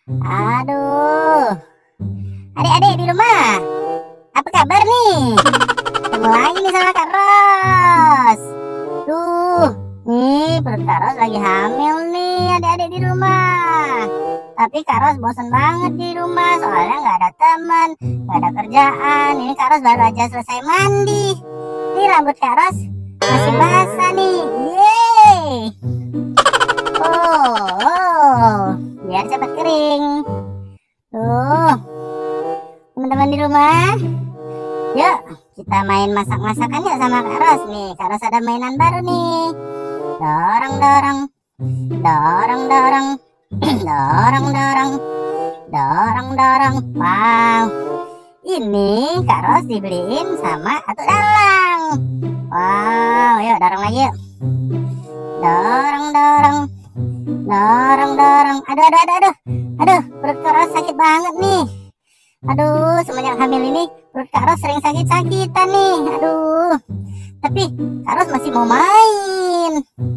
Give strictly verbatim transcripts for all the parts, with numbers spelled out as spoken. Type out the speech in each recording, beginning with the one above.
Aduh, adik-adik di rumah, apa kabar nih? Ketemu lagi nih sama Kak Ros. Duh, nih perut Kak Ros lagi hamil nih adik-adik di rumah. Tapi Kak Ros bosan banget di rumah, soalnya nggak ada teman, nggak ada kerjaan. Ini Kak Ros baru aja selesai mandi. Ini rambut Kak Ros masih basah nih. Yeay. Oh, oh, biar cepat kering. Tuh, teman-teman di rumah, yuk kita main masak-masakan yuk sama Kak Ros nih. Kak Ros ada mainan baru nih. Dorong dorong, dorong dorong, dorong dorong, dorong dorong. Wow, ini Kak Ros dibeliin sama Atuk Dalang. Wow, yuk dorong lagi yuk. Dorong dorong, dorong dorong. Aduh aduh aduh aduh, aduh perut Kak Ros sakit banget nih. Aduh, semenjak hamil ini perut Kak Ros sering sakit-sakitan nih. Aduh, tapi Kak Ros masih mau main.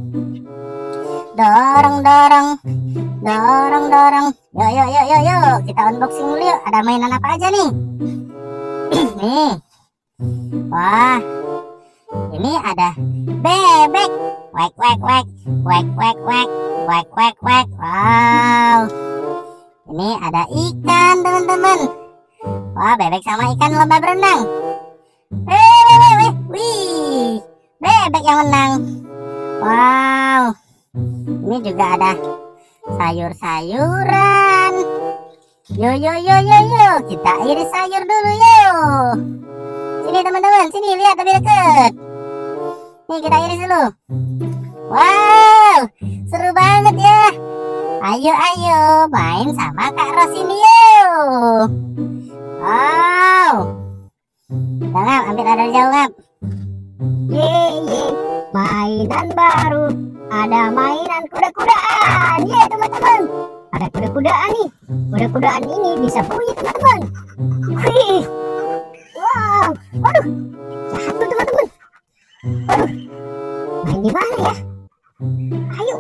Dorong dorong, dorong dorong. Yuk yuk yuk yuk yuk, kita unboxing dulu yuk. Ada mainan apa aja nih? Nih, wah, ini ada bebek. Wek wek wek, wek wek wek, wek wek wek. Wow, ini ada ikan teman-teman. Wah, bebek sama ikan lomba berenang. Wih, wih, wih, wih, wih, bebek yang menang. Wow, ini juga ada sayur-sayuran. Yo yo yo yo yo, kita iris sayur dulu yo. Sini teman-teman, sini lihat lebih dekat. Nih kita iris dulu. Wow, seru banget ya. Ayo ayo main sama Kak Ros ini yuk. Wow, jangan ambil dari jauh ngap. Yeay, mainan baru. Ada mainan kuda-kudaan. Yeay teman-teman, ada kuda-kudaan nih. Kuda-kudaan ini bisa bunyi teman-teman. Wih, wow, waduh, jatuh teman-teman. Waduh, main di mana ya? Ayo.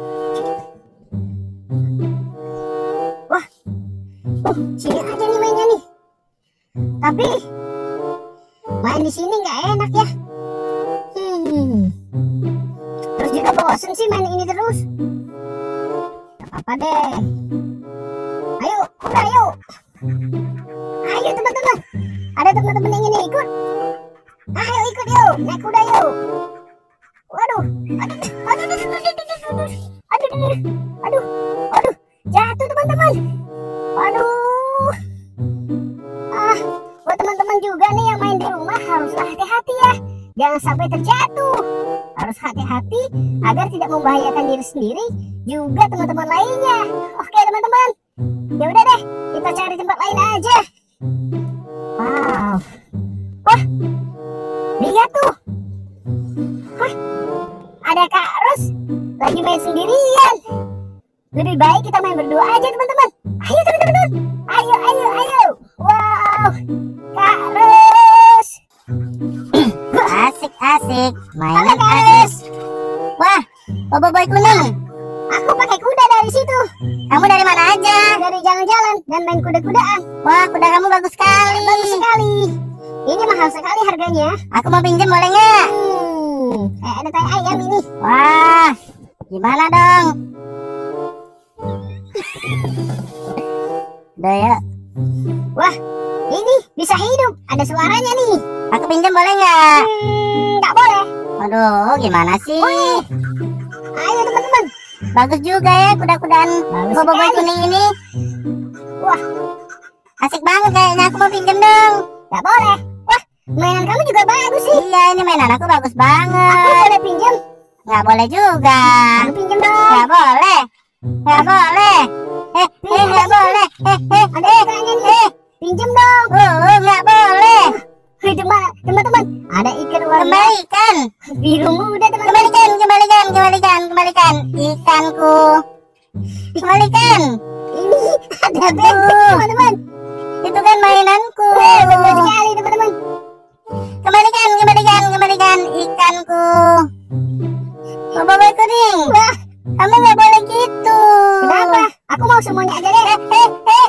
Wah, uh, sini aja nih mainnya nih. Tapi main di sini nggak enak ya. Hmm. Terus juga bosen sih main ini terus. Gak apa-apa deh. Ayo, kuda ayo. Ayo teman-teman. Ada teman-teman yang ingin ikut? Ayo ikut yuk, naik kuda yuk. Waduh, aduh, aduh, aduh, aduh, aduh, aduh, aduh, aduh, jatuh teman-teman. Waduh. Ah, buat teman-teman juga nih yang main di rumah haruslah hati-hati ya. Jangan sampai terjatuh. Harus hati-hati agar tidak membahayakan diri sendiri juga teman-teman lainnya. Oke teman-teman. Ya udah deh, kita cari tempat lain aja. Wow. Wah, lihat tuh. Wah, ada Kak Ros lagi main sendirian. Lebih baik kita main berdua aja teman-teman. Ayo teman-teman, ayo ayo ayo. Wow, Kak Ros. Asik-asik, mainan asik. Wah, Bobo Boy kuning. Aku pakai kuda dari situ. Kamu dari mana aja? Dari jalan-jalan dan main kuda-kudaan. Wah, kuda kamu bagus sekali. Bagus sekali. Ini mahal sekali harganya. Aku mau pinjam boleh nggak? Hmm, eh, ada tai ayam ini. Wah, gimana dong? Udah ya. Wah, ini bisa hidup. Ada suaranya nih. Aku pinjam boleh nggak? Hmm, nggak boleh. Aduh, gimana sih? Wih. Ayo teman-teman. Bagus juga ya kuda-kudaan Bobo Boy kuning ini. Wah, asik banget kayaknya. Aku mau pinjam dong. Nggak boleh. Wah, mainan kamu juga bagus sih. Iya, ini mainan aku bagus banget. Aku boleh pinjam? Nggak boleh juga. Aku pinjam dong. Nggak boleh. Nggak boleh. Eh, eh, nggak boleh. Eh, eh, ada ikannya nih. Pinjam dong. Oh, nggak boleh. Wih, teman-teman, ada ikan warna. Kembalikan. Biru muda teman-teman. Kembalikan, kembalikan, kembalikan, kembalikan. Ikanku. Kembalikan. Ini ada bebek teman-teman. Itu kan mainanku. Wah, bagus sekali teman-teman. Kembalikan, kembalikan, kembalikan ikanku. Bobo Boy kuning. Wah, kamu nggak boleh gitu. Kenapa? Aku mau semuanya aja deh. Eh, eh, eh.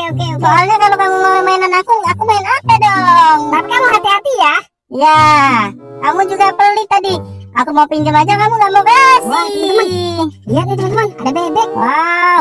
oke oke. Soalnya kalau kamu mau mainan aku, aku main apa dong? Tapi kamu hati-hati ya. Ya, kamu juga pelit tadi. Aku mau pinjam aja, kamu nggak mau kasih. Wah, teman-teman, lihat nih teman-teman, ada bebek. Wow.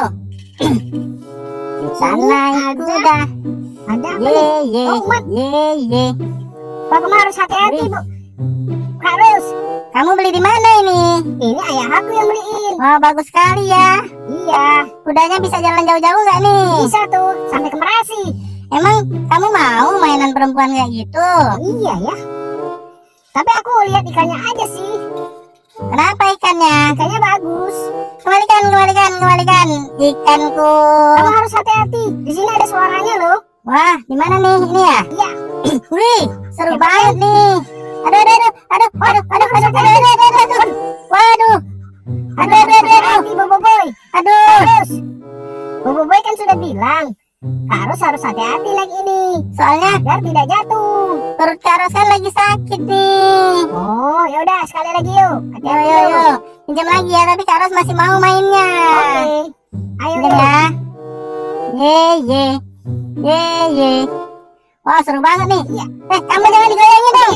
Sana itu dah. Ada apa ye, nih? Ye, oh, Mat. ye, ye. Pak, kamu harus hati-hati, Bu. Kak Rus, kamu beli di mana ini? Ini ayah aku yang beliin. Wah, bagus sekali ya. Iya. Kudanya bisa jalan jauh-jauh nggak nih? Bisa tuh, sampai ke Merasi. Emang kamu mau mainan perempuan kayak gitu? Iya ya. Tapi aku lihat ikannya aja sih. Kenapa ikannya? Ikannya bagus. Kembalikan, kembalikan, kembalikan ikanku. Kamu harus hati-hati. Di sini ada suaranya loh. Wah, di mana nih? Ini ya? Iya. Wih, seru banget nih. Aduh, aduh, aduh, aduh, aduh, aduh, aduh, aduh, aduh, aduh, aduh. Waduh. Aduh, aduh, aduh, aduh. Bobo Boy. Aduh. Terus. Bobo Boy kan sudah bilang, Karos harus hati-hati naik ini. Soalnya biar tidak jatuh. perut Karos kan lagi sakit nih. Oh, ya udah sekali lagi yuk. Hati-hati yuk, yuk. Pinjam lagi ya, tapi Karos masih mau mainnya. Oke. Ayo yuk. Ya. Ye, ye. Ye, ye. Wah, seru banget nih. Iya. Eh, kamu jangan digoyangin dong.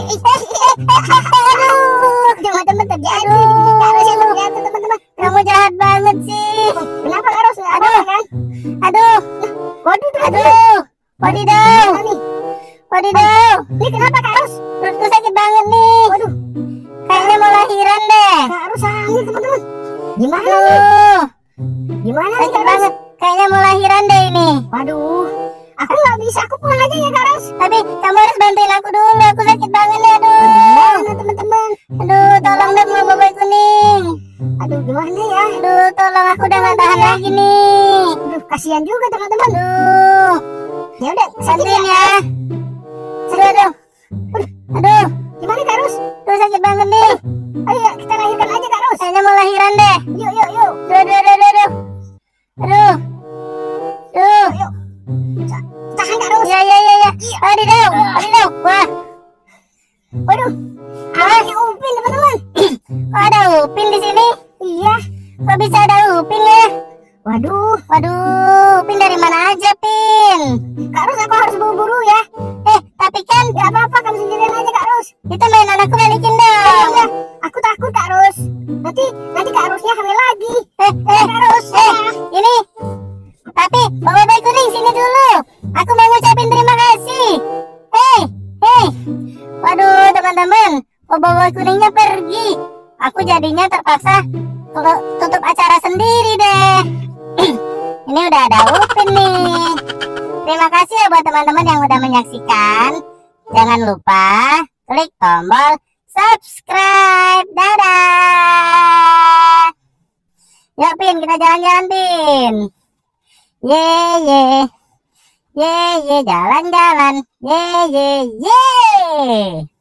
Aduh, teman-teman terjadi. Karos yang terjatuh, teman-teman. Kamu jahat banget sih. Kenapa Karos? Aduh, kan? aduh, waduh, aduh, wadidaw, wadidaw. Ini kenapa Karos? Perutku sakit banget nih. Waduh, kayaknya mau lahiran deh. Karos hamil, teman-teman. Gimana? Aduh, gimana nih sakit Karos? banget. Kayaknya mau lahiran deh ini. Waduh, aku nggak bisa. Aku pulang aja ya Karos. Tapi kamu harus bantuin aku dulu. Aku sakit banget nih. Aduh. Gimana teman-teman? Aduh, tolong dong Bobo Boy kuning. Aduh, gimana ya? Aduh, tolong, aku udah nggak tahan lagi nih. Aduh, kasihan juga teman-teman. Aduh, Ya udah, bantuin ya. Aduh, aduh, aduh. Gimana Karos? Aduh, sakit banget nih. Ayo kita lahirkan aja Karos. Kayaknya mau lahiran deh. Yuk, yuk, yuk. Aduh, aduh, aduh, aduh, aduh. Aduh, aduh. Yuk. Tahan Karos. Ya, ya, ya, ya. Wadidaw, wadidaw. Wah, Waduh, ada Upin teman-teman. kok ada Upin di sini? Iya. Kok bisa ada Upin ya? Waduh, Waduh, Upin dari mana aja, Pin? Karos aku harus buru-buru ya. Eh, tapi kan Gak apa-apa, kamu sendirian aja Karos. itu mainan aku balikin dong. Ya, aku takut Karos. Nanti nanti Karosnya hamil lagi. Eh, eh, Karos, eh, ya. ini. Tapi Bobo Boy kuning sini dulu. Aku mau ngucapin terima kasih. Hei, hei. Waduh, teman-teman, Bobo Boy kuningnya pergi. Aku jadinya terpaksa tu- tutup acara sendiri deh. Ini udah ada Upin nih. Terima kasih ya buat teman-teman yang udah menyaksikan. Jangan lupa klik tombol subscribe. Dadah. Yuk Pin, kita jalan-jalan Pin. Ye ye. Ye ye, jalan-jalan. Ye ye ye.